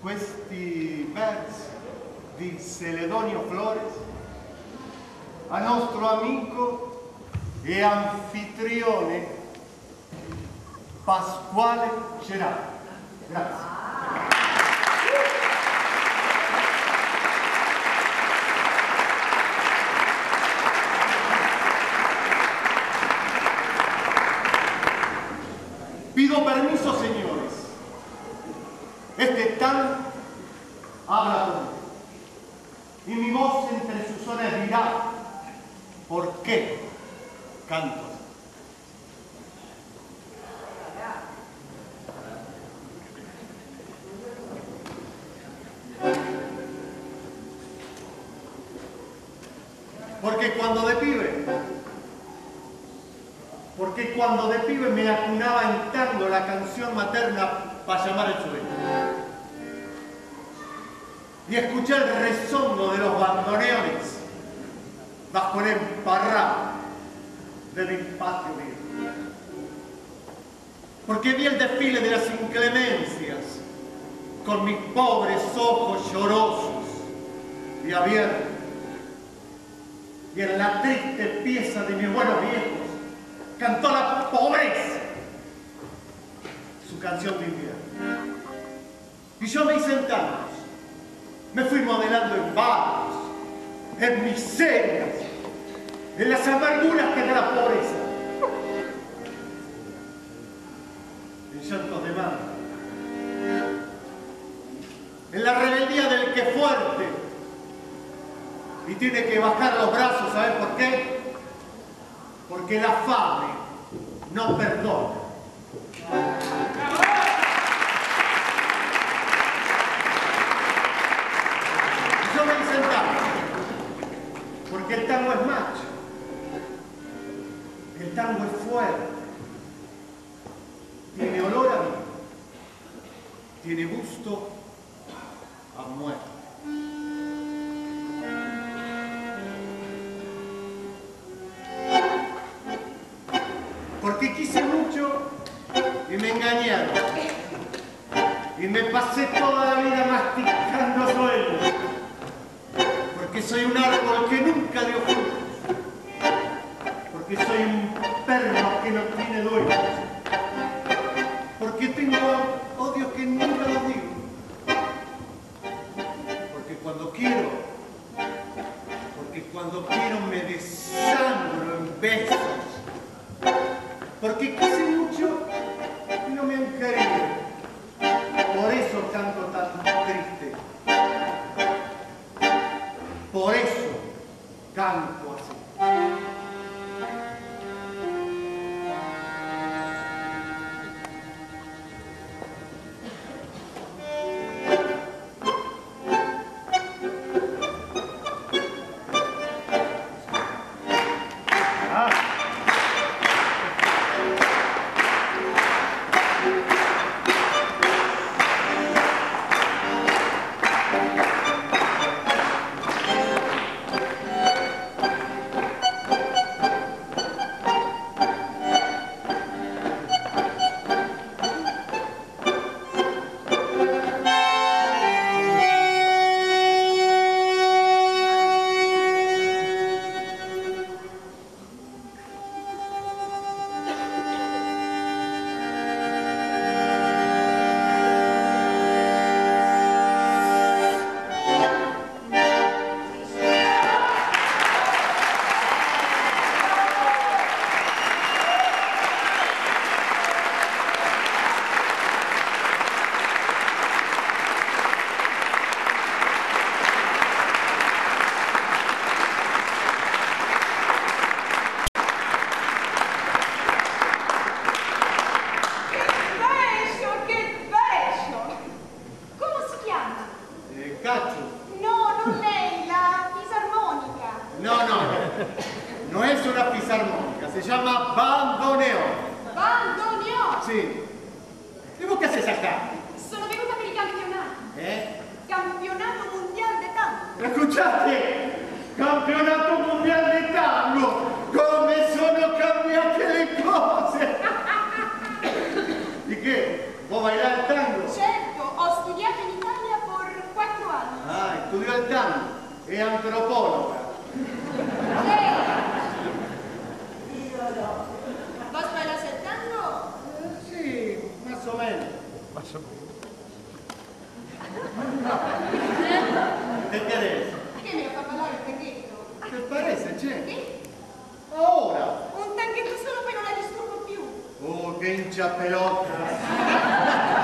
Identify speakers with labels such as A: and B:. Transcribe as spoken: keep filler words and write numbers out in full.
A: questi versi di Celedonio Flores a nostro amico e anfitrione Pasquale Cerami. Grazie. Pido permiso, señores. Este tan habla conmigo. Y mi voz entre sus olas dirá por qué canto así. Porque cuando de pibe, porque cuando de pibe me acunaba en tango la canción materna para llamar el sueño. Y escuché el rezongo de los bandoneones bajo el emparrado de mi patio viejo. Porque vi el desfile de las inclemencias con mis pobres ojos llorosos y abiertos. Y en la triste pieza de mis buenos viejos cantó la pobreza su canción de invierno. Y yo me hice en tangos, me fui modelando en barros, en miserias, en las amarguras que da la pobreza, en llantos de madre, en la rebeldía del que es fuerte y tiene que bajar los brazos. ¿Sabes por qué? Porque la fame no perdona. Yo me hice el tango, porque el tango es macho, el tango es fuerte, tiene olor a vida, tiene gusto a muerte. Porque quise mucho y me engañaron. Y me pasé toda la vida masticando sueños. Porque soy un árbol que nunca dio frutos. Porque soy un perro que no tiene dueños. Porque tengo odios que nunca los digo. Porque cuando quiero, porque cuando quiero me desangro en besos. Porque quise mucho y no me han querido. Por eso canto tan triste. Por eso canto así.
B: Certo, ho studiato in Italia
A: del tango e antropologa.
B: Io no. ¿Vos bailas el tango?
A: Eh, sì, más o menos.
C: Más o menos.
A: ¿Qué querés?
B: ¿Qué me va a hablar el tanguetto?
A: ¿Qué parece, che?
B: Che?
A: Ora!
B: Un tanguetto solo, però non la disturbo più.
A: Oh, che hincha pelotas.